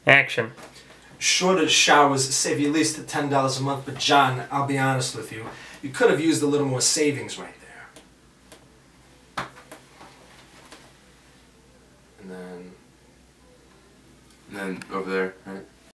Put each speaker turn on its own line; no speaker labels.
Action.
Shorter showers save you at least $10 a month, but John, I'll be honest with you, you could have used a little more savings right there. And then
over there, right?